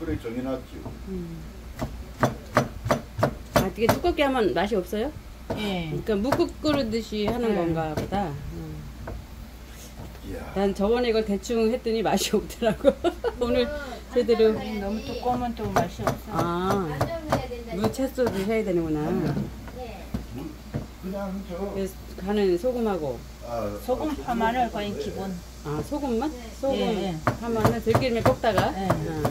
그래 정해놨지. 아, 되게 두껍게 하면 맛이 없어요? 예. 그러니까 묵국 끓이듯이 하는 건가 보다. 이야. 난 저번에 이걸 대충 했더니 맛이 없더라고. 오늘 제대로. 너무 두꺼우면 또 맛이 없어. 아, 무채소를 해야 되는구나. 그냥 저 그래서 간은 소금하고. 소금 파마늘 거의 기본. 아, 소금만? 소금 예. 하면은 들기름에 볶다가. 예.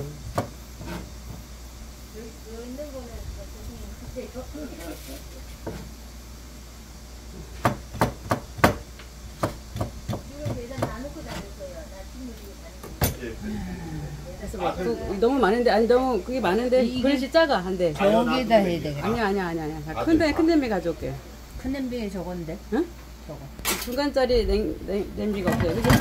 그래서 막 너무 많은데, 아니 너무 그게 많은데 그릇이 작아 한데. 저기다 해야 되겠다. 아니야. 큰 냄비 가져올게요. 큰 냄비에 저건데. 응? 저거. 중간짜리 냄비가 없어요, 그죠?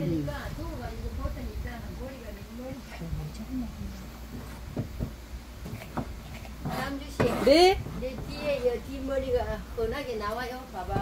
남주씨, 네. 내 뒤에 뒷머리가 훤하게 나와요. 봐봐.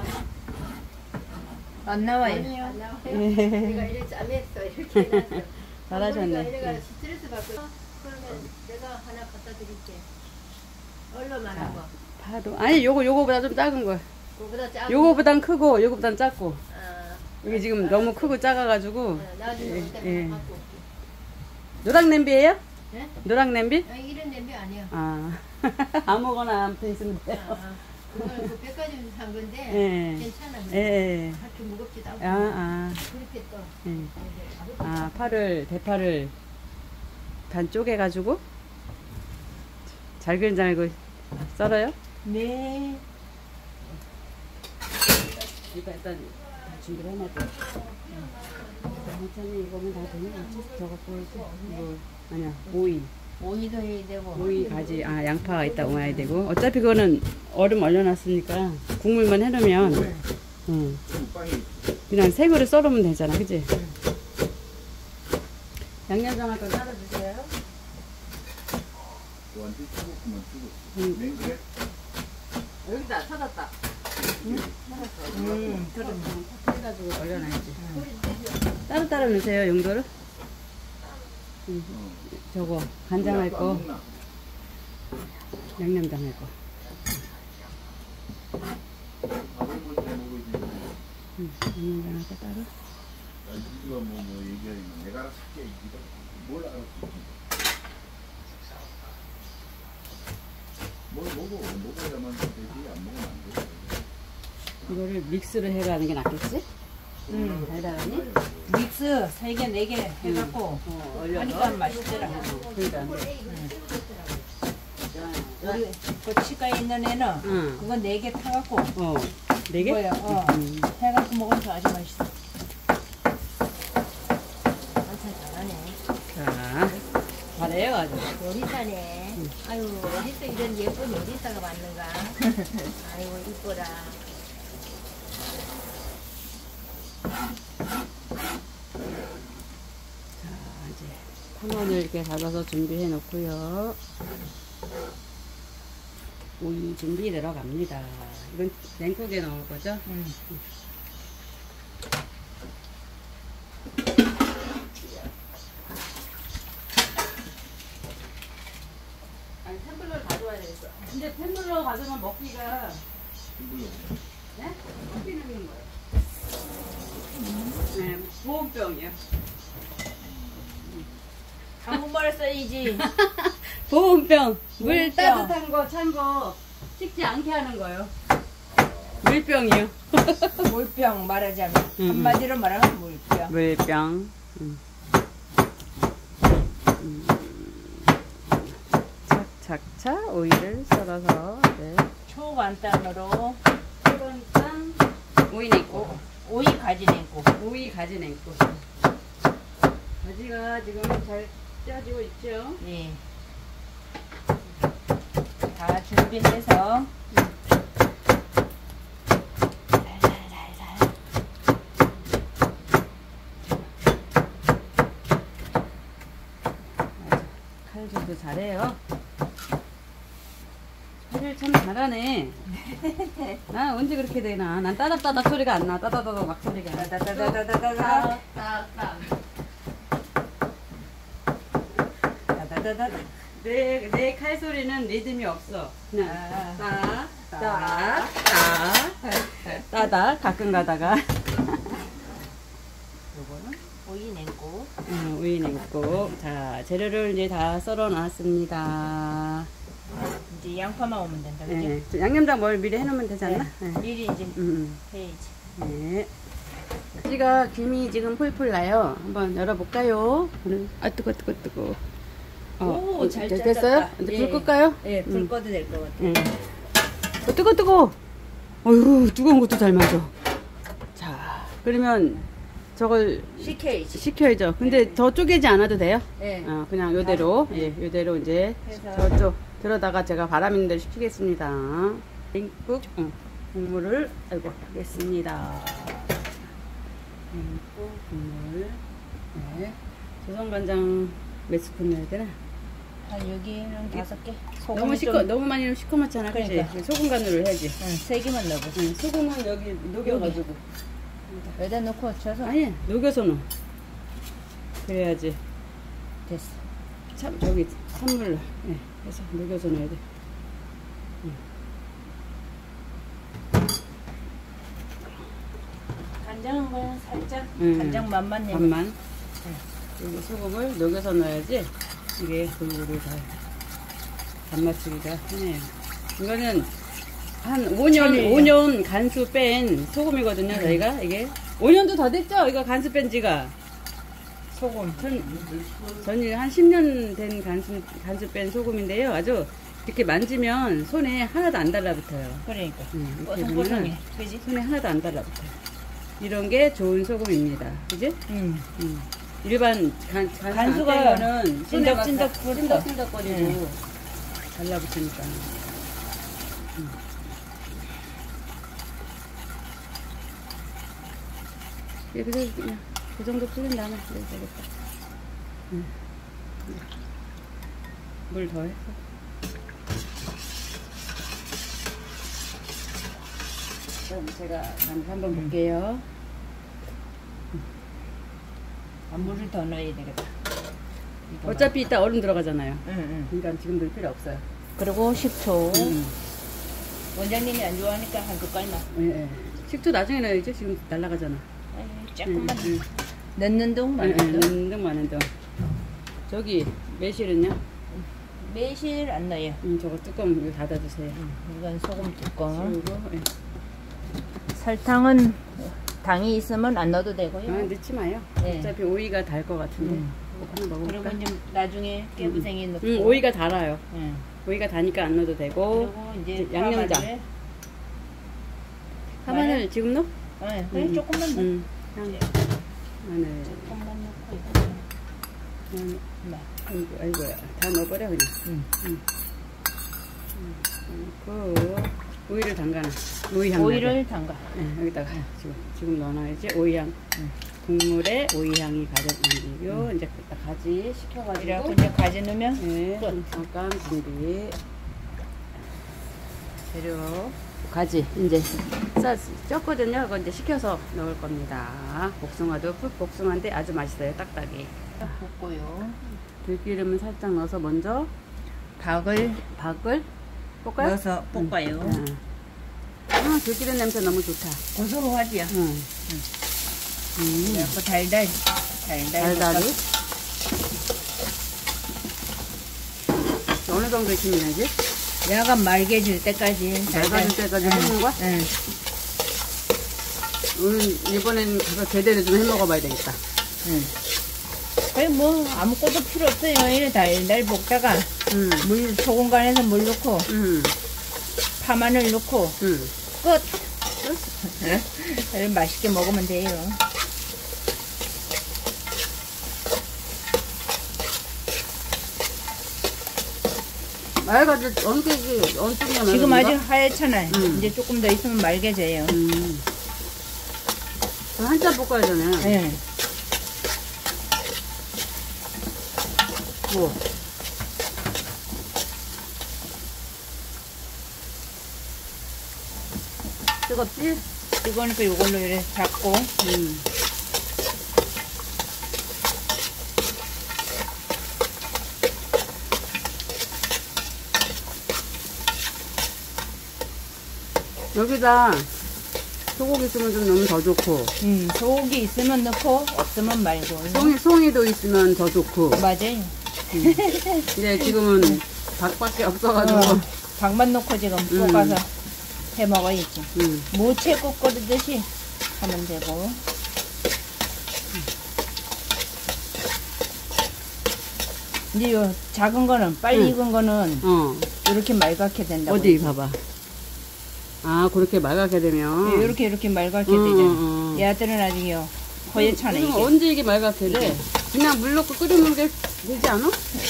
안 나와요. 안 나와요. 내가 이렇게 짜맸어. 이렇게 해놨어. 잘하셨네. 이래가 스트레스 받고. 그러면 내가 하나 갖다 드릴게. 얼마만 하고. 파도. 아니, 요거보다 좀 작은 거. 그거보다 작은 요거보단 크고, 요거보단 작고. 아, 이게 지금 너무 크고 작아가지고. 나중에 올 때 예. 갖고 올게. 노랑 냄비예요? 네? 노랑 냄비? 아니, 이런 냄비 아니야. 아, 아무거나 아무튼 있으면 돼요. 그걸 그 백화점 산 건데 예. 괜찮아. 예. 그렇게 무겁지도 않고. 그렇게 또. 예. 아, 대파를 반 쪼개가지고 잘글잘글 썰어요? 네. 이거 일단 다 준비를 해놔야 돼. 괜찮니? 이거면 다 되는 거지? 저거 보이지? 아니야, 오이도 해야 되고. 오이 가지, 양파가 있다 옹아야 되고. 어차피 그거는 얼음 얼려놨으니까 국물만 해놓으면 그냥 생으로 썰으면 되잖아, 그치? 양념장 할 거 따라 주세요. 완전 죽었구만 죽었어. 냉그래? 여기다 찾았다. 그럼. 해가지고 얼려놔야지. 따로 넣으세요, 용도를. 저거 간장 할 거, 양념장 할 거. 양념장 할 거 따로. 이거 뭐 얘기하면 내가 알아서 할게. 이거 뭘 알았어? 뭘 먹어야만 되지 안 먹으면 안 돼. 이거를 믹스를 해가는 게 낫겠지? 달달하니? 믹스 3개, 4개 해갖고 하니까 맛있더라. 그러니까. 우리 고치가에 있는 애는 그거 4개 타갖고 4개? 뭐야, 해갖고 먹으면 더 아주 맛있어. 완전 잘하네. 자, 잘해요 아주. 요리사네. 아유, 어디서 이런 예쁜 요리사가 왔는가? 아이고, 이뻐라. 이제 파마늘 이렇게 잡아서 준비해 놓고요. 오이 준비 들어갑니다. 이건 냉국에 넣을 거죠? 아니, 텀블러를 가져와야 되겠어. 근데 텀블러 가져오면 먹기가 네? 먹기는 거예요. 네, 보온병이요. 한국말을 써야지. 보온병. 물 보온병. 따뜻한 거, 찬 거 식지 않게 하는 거요. 물병이요. 물병 말하자면 한마디로 말하면 물병. 물병. 착착착 오이를 썰어서 네. 초간단으로 초간단 오이 냉국. 오이 가지 냉국. 오이 가지 냉국. 가지가 지금 잘 쪄지고 있죠? 예. 다 준비해서 칼질도 잘해요. 칼질 참 잘하네. 난 언제 그렇게 되나? 난 따닥따닥 소리가 안 나. 따닥따닥 막 소리가 안 나. 따다다다다다다 따닥따닥. 따다다다다다 다다다. 내 칼소리는 리듬이 없어. 그냥 아. 따다 가끔 가다가. 오이 냉고. 우유 냉국. 자, 재료를 이제 다 썰어 놨습니다. 이제 양파만 오면 된다. 그지? 네. 양념장 뭘 미리 해놓으면 되지 않나? 네. 미리 이제 음. 해야지. 네. 가지가 김이 지금 풀풀 나요. 한번 열어볼까요? 뜨거. 오, 잘 됐어요? 잘랐다. 이제 예. 불 끌까요? 예, 불 꺼도 될 것 같아. 뜨거. 어휴, 뜨거운 것도 잘 맞아. 자, 그러면 저걸 식혀야지. 식혀야죠. 근데 더 쪼개지 않아도 돼요? 예. 그냥 요대로, 요대로 이제 해서. 저쪽 들어다가 제가 바람 있는 데를 식히겠습니다. 냉국 국물을 하겠습니다. 냉국 국물. 네. 조선간장 몇 스푼 넣어야 되나? 한 여기는 5개. 너무 많이 넣으면 시커멓잖아. 그러니까. 그치? 소금 간으로 해야지. 응, 3개만 넣어보. 소금은 여기 녹여가지고. 여기다 넣고 쳐서. 아니, 녹여서 넣어. 그래야지. 됐어. 참, 저기, 찬물로. 네, 해서 녹여서 넣어야 돼. 간장은 그냥 살짝 간장 맛만 내면. 반만. 여기 소금을 녹여서 넣어야지. 이게 골고루 다 단맛추기가 하네요. 이거는 한 5년 간수 뺀 소금이거든요, 저희가. 이게. 5년도 더 됐죠? 이거 간수 뺀 지가. 소금. 전이 한 10년 된 간수 뺀 소금인데요. 아주 이렇게 만지면 손에 하나도 안 달라붙어요. 그러니까. 이렇게 뽀송뽀송해. 보면은 그지? 손에 하나도 안 달라붙어요. 이런 게 좋은 소금입니다. 그지? 응. 일반 간수가 거는 찐덕찐덕거리고 달라붙으니까. 그래서 그냥 그 정도 풀린 다음에 그래도 되겠다. 물 더 해서. 그럼 제가 한번 볼게요. 물을 더 넣어야 되겠다. 어차피 이따 얼음 들어가잖아요. 응. 그러니까 지금 넣을 필요 없어요. 그리고 식초. 원장님이 안 좋아하니까 한 그까지 넣어. 예. 식초 나중에 넣어야죠. 지금 날라가잖아. 조금만 넣는 동 마는 동. 넣는 등 많은 등. 저기 매실은요? 매실 안 넣어요. 저거 뚜껑 이거 닫아주세요. 이건 소금 뚜껑. 그리고 설탕은 당이 있으면 안 넣어도 되고요. 넣지 마요. 네. 어차피 오이가 달 것 같은데. 하나 먹어볼까? 그리고 이제 나중에 깨부생이 넣고. 오이가 달아요. 응. 오이가 다니까 안 넣어도 되고. 그리고 이제 양념장. 파마늘 지금 넣어? 네, 그냥 조금만 넣어. 마늘. 조금만 넣고 이거. 아이고야. 다 넣어버려 그냥. 넣고 오이를 담가놔. 오이를 담가. 네, 여기다가 지금 넣어놔야지. 오이향. 국물에 오이향이 가득 남기고 이제 가지 식혀가지고. 이래갖고 이제 가지 넣으면 네, 끝. 잠깐 준비. 재료 가지 이제 쪘거든요. 그거 이제 식혀서 넣을 겁니다. 복숭아도 풋 복숭아인데 아주 맛있어요. 딱딱이. 볶고요. 들기름을 살짝 넣어서 먼저 박을 볶아요? 넣어서 볶아요. 들기름 냄새 너무 좋다. 고소하지요. 그래갖고 달달이. 어느 정도 익히면지? 약간 맑아질 때까지. 맑아질 때까지 볶는 거야? 응. 오늘 이번엔 가서 제대로 좀 해먹어봐야 되겠다. 응. 아니 뭐 아무것도 필요 없어요. 이래 달달 볶다가 물 소금 간에서 물 넣고 파마늘 넣고 끝. 이렇게 맛있게 먹으면 돼요. 맑아질 어느 쪽이야? 지금 아주 하얗잖아요. 이제 조금 더 있으면 맑아져요. 한참 볶아야 되네. 네. 뭐. 뜨겁지? 이거니까 이걸로 이렇게 잡고. 여기다 소고기 있으면 좀 넣으면 더 좋고, 소고기 있으면 넣고 없으면 말고. 송이도 있으면 더 좋고. 맞아요. 근데 지금은 닭밖에 없어가지고. 닭만 넣고 지금 볶아서 해 먹어야지. 무채국 끓이듯이 하면 되고. 이제 요 작은 거는 빨리 익은 거는 이렇게 맑게 된다고. 어디 봐봐. 아, 그렇게 맑게 되면. 네, 이렇게 맑게 되잖아. 얘들은 아직요 허옇잖아 이게. 언제 이게 맑게 돼? 그냥 물 넣고 끓이면 되지 않아?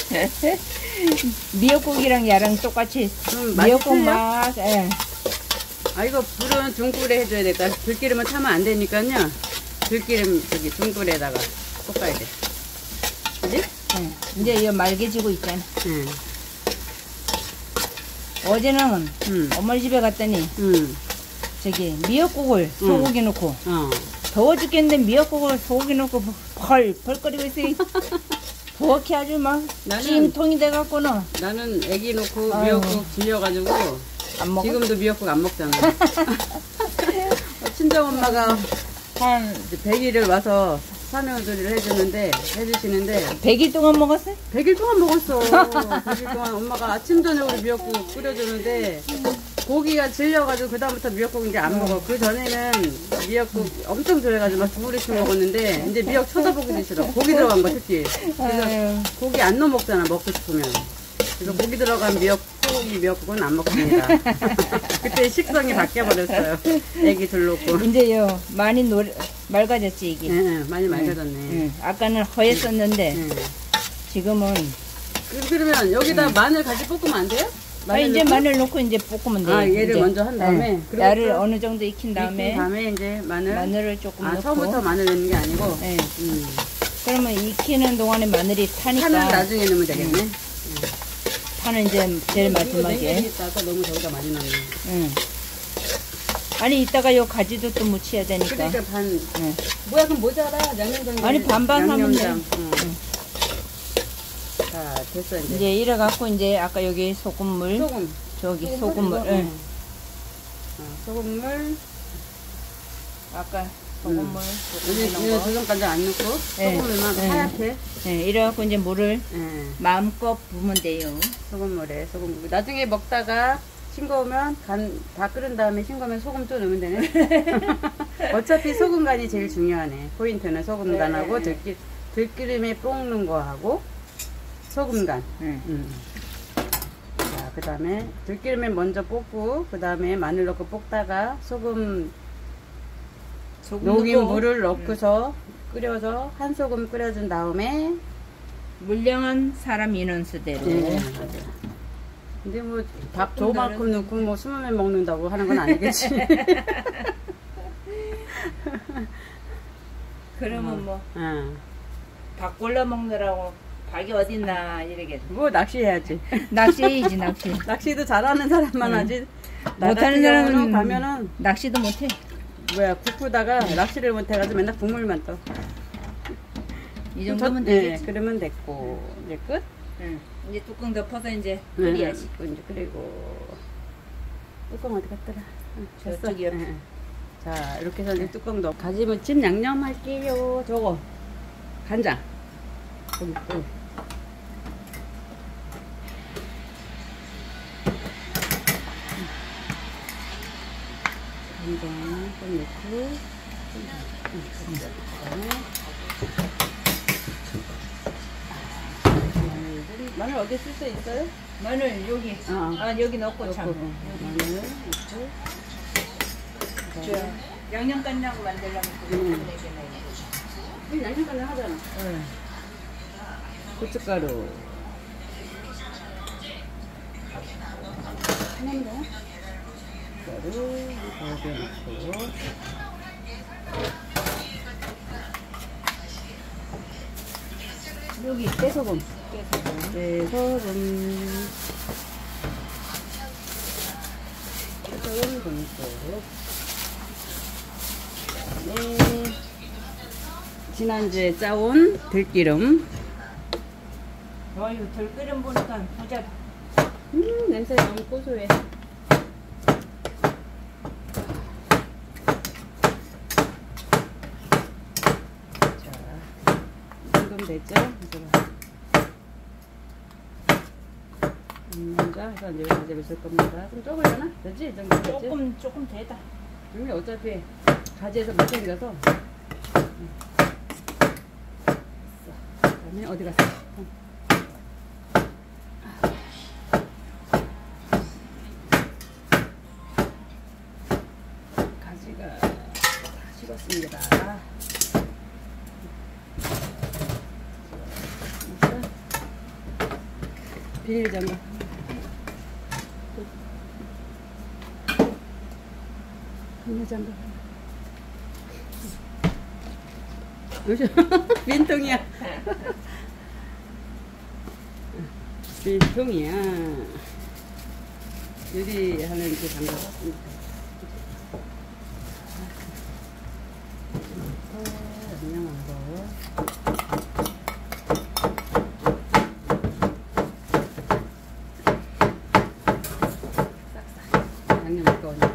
미역국이랑 얘랑 똑같이 미역국 맛. 예. 아, 이거 불은 중불에 해줘야 될까? 들기름은 타면 안 되니까요. 들기름 저기 중불에다가 볶아야 돼. 그지? 이제 이거 맑아지고 있잖아. 응. 어제는 엄마 집에 갔더니 저기 미역국을 소고기 넣고 더워 죽겠는데 미역국을 소고기 넣고 벌거리고 있어요. 부엌이 아주 막 찜통이 돼갖고는. 나는 애기 놓고 미역국 질려가지고 안 먹어? 지금도 미역국 안 먹잖아. 친정엄마가 한 100일을 와서 산후조리를 해주시는데 100일 동안 먹었어요? 100일 동안 먹었어. 100일 동안 엄마가 아침 저녁으로 미역국 끓여주는데 고기가 질려가지고 그 다음부터 미역국 이제 안 먹어. 그 전에는 미역국 엄청 좋아해가지고 막 2그릇씩 먹었는데 이제 미역 쳐다보기도 싫어. 고기 들어간 거 특히. 그래서 고기 안 넣어 먹잖아, 먹고 싶으면. 그래서 고기 들어간 소고기 미역국은 안 먹습니다. 그때 식성이 바뀌어버렸어요. 애기 둘 놓고. 이제요 많이 맑아졌지 이게. 네, 많이 맑아졌네. 아까는 허였었는데 지금은. 그러면 여기다 마늘 같이 볶으면 안 돼요? 이제 마늘 넣고 이제 볶으면 돼요. 아, 얘를 이제. 먼저 한 다음에. 야를 어느 정도 익힌 다음에 이제 마늘을 조금 넣고. 넣고. 처음부터 마늘 넣는 게 아니고. 네. 그러면 익히는 동안에 마늘이 타니까. 파는 나중에 넣으면 되겠네. 파는 이제 제일 마지막에. 아까 너무 저기다 많이 넣네. 아니 이따가 요 가지도 또 무쳐야 되니까. 그러니까 뭐야 그럼 모자라 양념장. 아니 반반 하면 돼. 자 됐어 이제. 이제 이래 갖고 이제 아까 여기 소금물. 저기 소금물. 소금물. 아까 소금물. 이거 조선간장 안 넣고 소금물만 하얗게. 네, 이래 갖고 이제 물을 마음껏 부으면 돼요. 소금물에 소금물. 나중에 먹다가 싱거우면 다 끓은 다음에 싱거우면 소금 또 넣으면 되네. 어차피 소금 간이 제일 중요하네. 포인트는 소금 간하고 들기름에 볶는 거하고 소금 간. 자, 그 다음에 들기름에 먼저 볶고 그 다음에 마늘 넣고 볶다가 소금 녹인 물을 넣고서 끓여서 한 소금 끓여준 다음에 물량은 사람 인원수대로. 근데 뭐 밥 저만큼 넣고 뭐 20명 먹는다고 하는 건 아니겠지. 그러면 뭐 밥 골라 먹느라고 닭이 어딨나 이러겠지. 뭐 낚시해야지. 낚시해야지 낚시. 낚시도 잘하는 사람만 하지. 못하는 사람은 가면은 낚시도 못해. 뭐야 국부다가 낚시를 못해가지고 맨날 국물만 떠. 이 정도면 되겠지. 그러면 됐고 이제 끝. 이제 뚜껑 덮어서 이제 끓여야지. 이제 끓이고 뚜껑 어디 갔더라? 저쪽 옆에. 자 이렇게 해서 이제 뚜껑 덮. 가지무침 양념 할게요. 저거 간장. 여기 또. 간장 좀 넣고. 마늘 어디 쓸 수 있어요? 마늘 여기. 여기 넣고 참. 마늘 넣고. 양념간장 만들려면 양념간장 하잖아. 고춧가루. 하나만 더. 고춧가루 넣고. 여기 깨소금. 깨소금 넣고. 네. 지난주에 짜온 들기름. 어유 들기름 보니까 부자. 냄새 너무 고소해. 정도 됐죠? 먼저 해서 이제 가지고 있을 겁니다. 좀 적으려나? 되지? 이 정도 되지? 조금 되다. 근데 어차피 가지에서 못 생겨서. 그다음에 어디 갔어? 가지가 다 식었습니다. 비닐 장갑. 비닐 장갑. 빈통이야. 빈통이야. 유리하는 그 장갑. 양념한 거. 양념 아까우니까.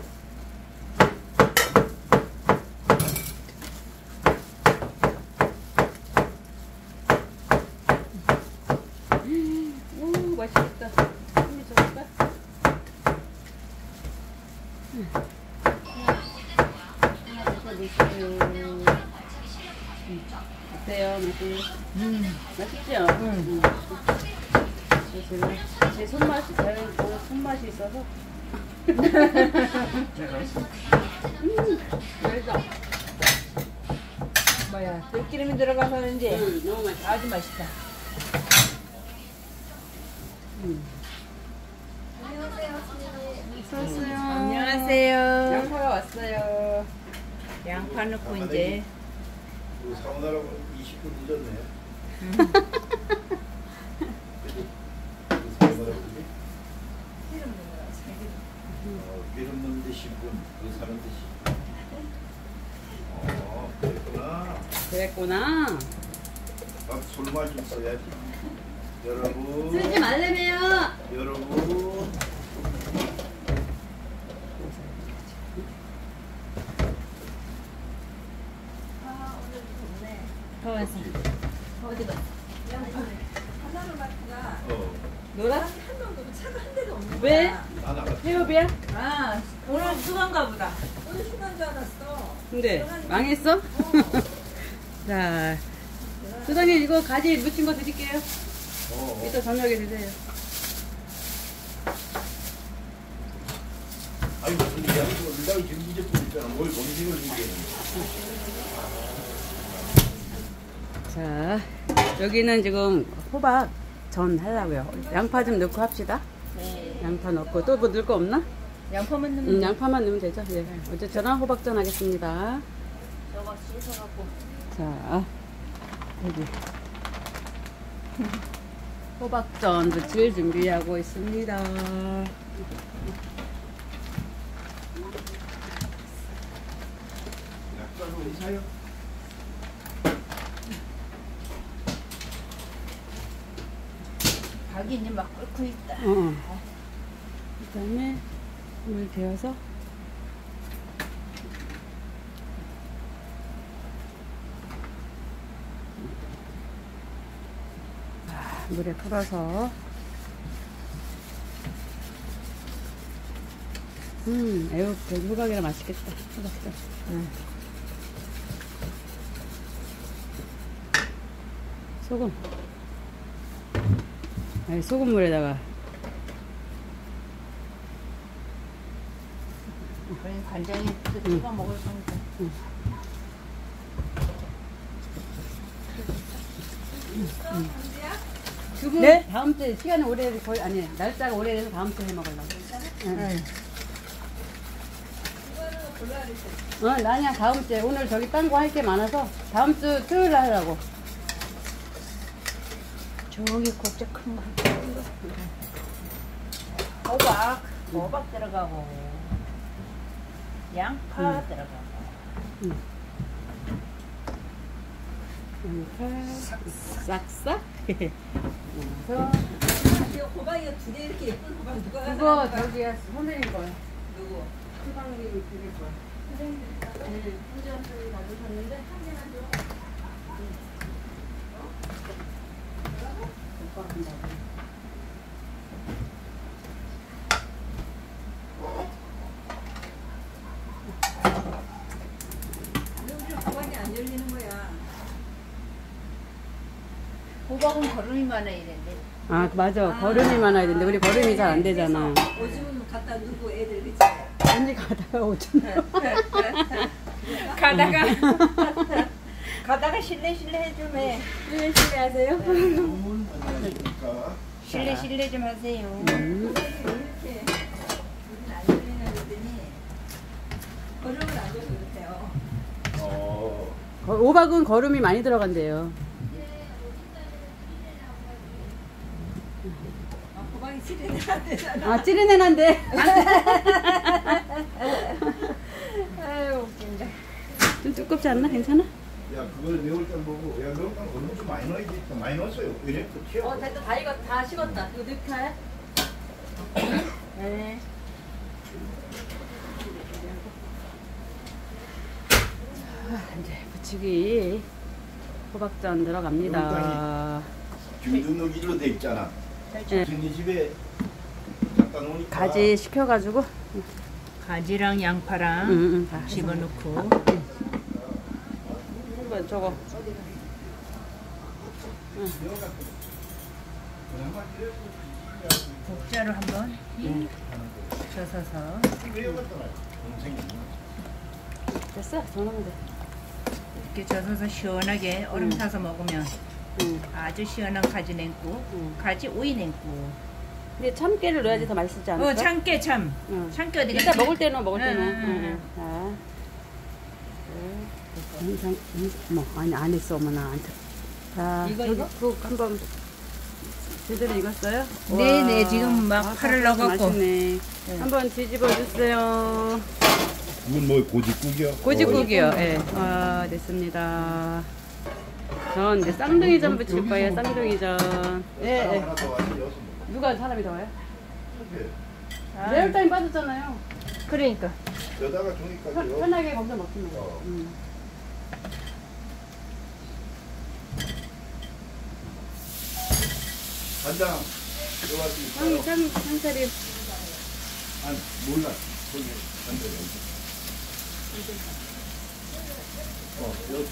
오, 맛있겠다. 한입 줘볼까? 하나 드셔보세요. 어때요, 맛이? 맛있죠? 제 손맛이, 제 손맛이 있어서. 맛있어. 뭐야, 들기름이 들어가서 그런지 너무 맛있어. 아주 맛있다. 왔어요. 안녕하세요. 양파가 왔어요. 양파 넣고 이제 사오느라고 20분 늦었네. 기름 넣는데 10분, 그 사는데 10분. 그랬구나. 그랬구나. 밥 술말 좀 써야지. 여러분. 쓰지 말래매요. 여러분. 더워서 어디 봐. 놀아? 왜? 다 나갔어. 해협이야? 아 오늘 휴가인가 보다. 근데 망했어? 자, 소장님 이거 가지 묻힌 거 드릴게요. 이따 저녁에 드세요. 아니 무슨 이야기 올라가 지금 이제뿐 있잖아. 뭘 검증을 얘기해. 자, 여기는 지금 호박 전 하려고요. 양파 좀 넣고 합시다. 네. 양파 넣고 또 뭐 넣을 거 없나? 양파만 넣으면 양파만 넣으면 되죠. 예. 어쨌든 호박전 하겠습니다. 저거 씻어갖고 자, 여기 호박전 부칠 준비하고 있습니다. 약간 어디 사요? 박이 이제 막 끓고 있다. 그 다음에 물 데워서 물에 풀어서 에우 돼지 호박이라 맛있겠다. 호박전. 소금. 아니, 소금물에다가 그럼 간장이 찍어 먹을 거니까. 두부 네? 다음 주에 시간이 오래돼서 거의 아니 날짜가 오래돼서 다음 주에 해 먹으려고. 응. 아니야 다음 주에 오늘 저기 딴 거 할 게 많아서 다음 주 토요일 날 하라고. 저기 곱게 큰 거. 호박 들어가고 양파 들어가고. 싹싹. 그래서 호박이가 두 개 이렇게 예쁜 호박 누가 그거 저기야 선생님 거야. 누구? 수강님이 드릴 거야. 선생님, 한 잔씩 가져셨는데 한 개만 줘. 호박은 거름이 많아 이랬는데. 아 맞아. 걸음이 많아야 되는데 우리 걸음이 잘 안 되잖아. 오줌 갖다 누구 애들 그치? 언니 가다가 오잖아. 가다가 실례 해좀 해. 실례 하세요? 주문 안녕하십니까. 실례 좀 하세요. 이렇게 우리는 안 걸리나 그랬더니 거름을 안 줘서 그렇대요. 호박은 걸음이 많이 들어간대요. 호박이 찌르는 안 되잖아. 아 찌르는 한데. 아유 웃긴다. 좀 두껍지 않나? 괜찮아? 야 그걸 매울 때 보고 야 매울 때 얼른 좀 많이 넣어야지. 많이 넣었어요. 이래 또 튀어. 됐다. 다 익었, 다 식었다. 이거 넣을까? 네. 이제 부치기 호박전 들어갑니다. 김준욱이로 돼 있잖아. 네. 생리 집에 갖다 놓으니까. 가지 식혀가지고 가지랑 양파랑 다 해서. 집어넣고 한번 저거 국자로 한번 젖어서 됐어? 전화면 돼. 이렇게 젖어서 시원하게 얼음 타서 먹으면 응. 아주 시원한 가지 냉국, 가지 오이 냉국. 근데 참깨를 넣어야지 더 맛있지 않을까? 참깨 참. 응. 참깨 어디 이따 갔지? 먹을 때는 먹을 때는. 응. 뭐 아니 안 했어 어머나 안 돼. 자 이거? 국 한번 제대로 익었어요? 네네, 와. 지금 막 파를 넣어갖고. 맛있네. 한번 뒤집어 주세요. 이건 뭐 고집국이야? 고집국이요. 예. 와 됐습니다. 전 이제 쌍둥이전 부칠 거예요. 쌍둥이전. 예. 사람 예. 하나 더 와서 여섯 누가 사람이 더 와요? 명. 레얼타임 빠졌잖아요. 그러니까. 여다가 종이까지 요. 편하게 거기서 먹으면 돼요. 간장 들어갈 수 있어요? 상차림. 아니 몰라. 거기 간장 여기. 여기.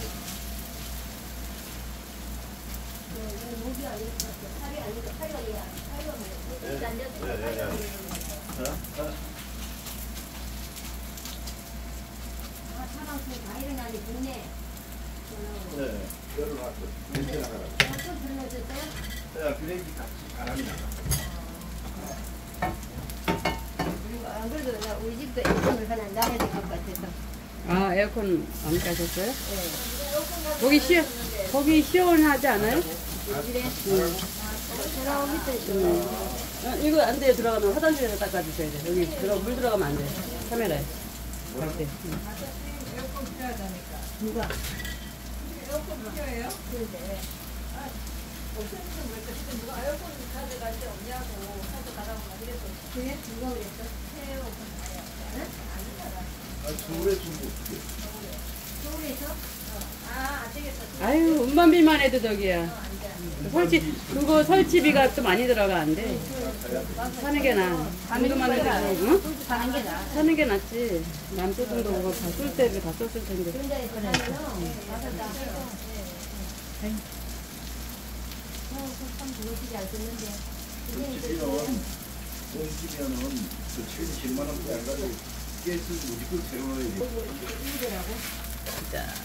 네, 열을 놨어. 냄새 나가라. 야, 그래야지 같이 바람이 나가. 안 그래도 나 우리 집도 에어컨을 하나 놔야 될 것 같아서. 아 에어컨 안 까셨어요? 거기 시원하지 않아요? 이거 안 돼요. 들어가면 화장실에 닦아주셔야 돼. 여기 물 들어가면 안 돼. 카메라에. 갈 때. 에어컨 필요하다니까. 누가? 에어컨 필요해요? 그런데. 없으면 그랬어. 근데 누가 에어컨 가져갈 데 없냐고 가져가라고 막 그랬어. 그래? 누가 그랬어? 새 에어컨 가야 돼. 아니잖아. 서울에 중국. 서울에서? 안 되겠다. 아유 운반비만 해도 저기야. 그거 설치비가 또 많이 들어가 안 돼. 사는 게 나아. 돈도만 해도 응? 사는 게 나아. 사는 게 낫지. 남조선도 그거 다 쓸 때를 다 썼을 텐데. 그런 데에서 사면은 가서 나가서 참 좋으시지 않겠는데. 돈 집이면은 그 70만 원도 안 가지고 가스 무조건 세워야지. 자.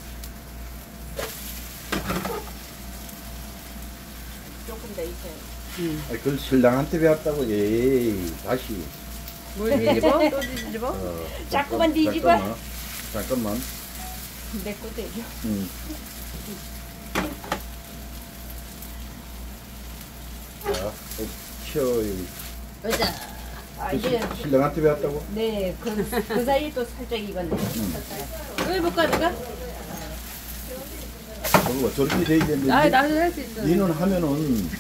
조금 더 있어요. 그걸 신랑한테 배웠다고. 에이, 다시. 뭘 뒤집어? 또 뒤집어? 자꾸만 뒤집어. 잠깐만. 내 것도 해줘. 자, 치워 여기. 여자. 아 이제 신랑한테 배웠다고? 네, 그 사이에 또 살짝 익었네. 또 해볼까 내가? 저거 저렇게 돼야 되는데. 아 나도 할 수 있어. 니는 하면은.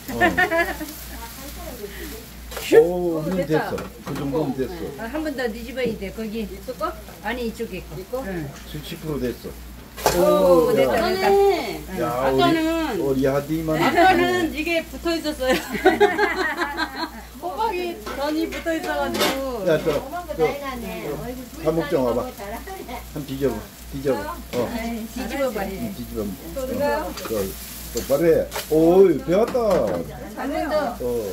오, 그럼 됐어. 그 정도면 됐어. 한 번 더 뒤집어야 돼. 거기 있을 거? 아니 이쪽에 있고. 응. 70% 됐어. 오, 됐다 됐다. 아까는 야, 아까는 우리 하디만. 아까는 이게 붙어 있었어요. 호박이 전이 붙어 있어가지고. 야, 고만 거 다 해놨네. 얼굴 사목장 와봐. 잘하네. 한 뒤집어. 뒤집어. 뒤집어봐. 뒤집어. 또 누가? 그 똑바로 해. 오이, 배웠다. 잘해요.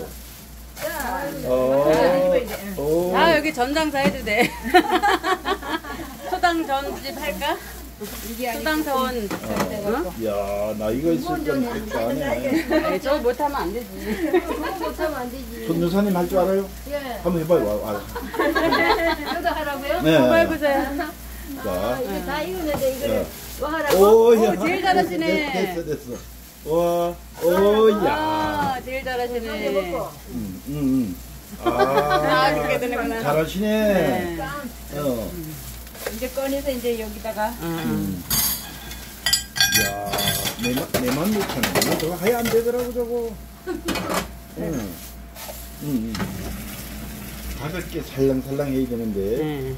아, 여기 전당사 해도 돼. 초당 전집 할까? 초당 사원. 야, 나 이거 있을 건 백도 안 해. 저거 못하면 안 되지. 못하면 안 되지. 손 여사님 할 줄 알아요? 예. 한번 해봐요. 와. 저도 하라고요? 네. 한번 해보세요. 아, 자. 이게 다 익었는데 이거를 네. 뭐 하라고? 오, 야. 제일 잘하시네. 됐어. 와, 오, 야. 아, 제일 잘하시네. 먹고. 아, 그렇게 되는구나. 잘하시네. 네. 어. 이제 꺼내서 이제 여기다가 야, 내만 못하네. 저거 하야 안 되더라고, 저거. 가볍게 살랑살랑 해야 되는데. 네.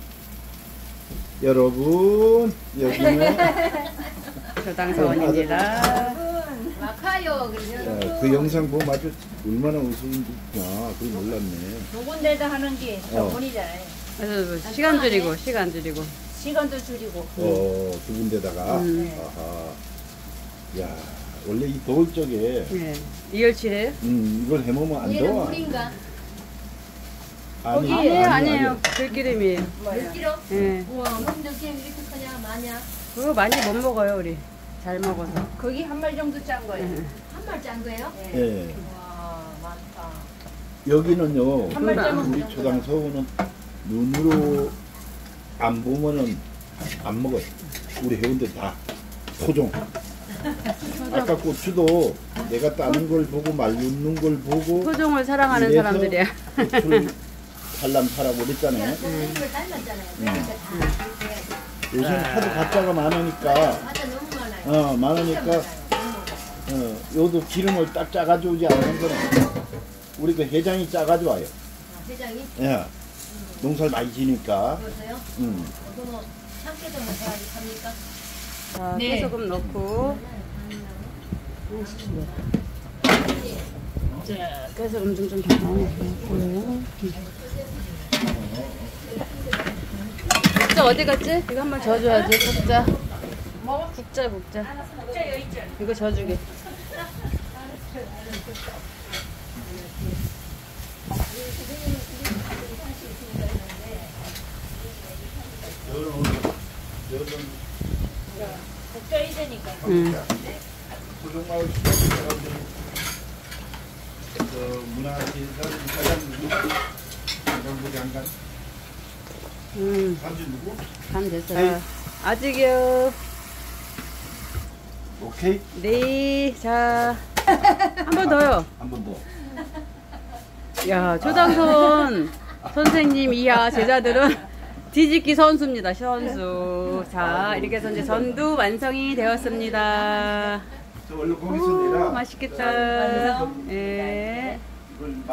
여러분, 여기는 초당 사원입니다. 막하요. 그러면 야, 그 영상 보면 아주 얼마나 웃음이구나. 그걸 몰랐네. 두 군데다 하는 게 전문이잖아요. 그래서 시간 줄이고, 시간 줄이고. 시간도 줄이고. 두 군데다가. 아하. 야, 원래 이 더울 적에 네. 이열치래요? 이걸 해먹으면 안 얘는 더워. 물인가? 아니에요. 들기름이에요. 몇 킬로? 네. 우와, 무슨 느낌 이렇게 크냐, 마냐? 그거 많이 못 먹어요, 우리. 잘 먹어서. 거기 한 말 정도 짠 거예요. 한 마리 짠 거예요? 예. 와, 많다. 여기는요, 한 발자국 우리 초당 서우는 눈으로 안 보면은 안 먹어요. 우리 회원들 다 토종. 아까 고추도 내가 따는 걸 보고 말리는 걸 보고 토종을 사랑하는 이래서 사람들이야. 고추를 살람사라고 그랬잖아요. 선생님을 닮았잖아요. 그러니까 다 이렇게 요즘 하도 가짜가 많으니까 가짜 너무 많아요. 많으니까 요도 기름을 딱 짜가지고 오지 않는 거는 우리 그 회장이 짜가지고 와요. 회장이 예. 농사를 많이 지니까. 그러세요? 음. 그거 참깨도 못해가지고 삽니까? 자, 네. 깨소금 넣고. 자, 깨소금 좀 더 넣고. 국자 어디 갔지? 이거 한번 져줘야지, 국자. 국자. 이거 져주게. 국자이 되니까. 소정마을 시장님들 그 문화시설 사장님 장관부 장관 간주 누구? 간 됐어요. 아직이요. 오케이. 네, 자. 한 번 더요. 한 번 더. 야, 초당선 선생님 이하 제자들은 뒤집기 선수입니다. 선수. 자, 이렇게 해서 이제 전두 완성이 되었습니다. 저 원래 거기서 내라. 맛있겠다. 예. 이걸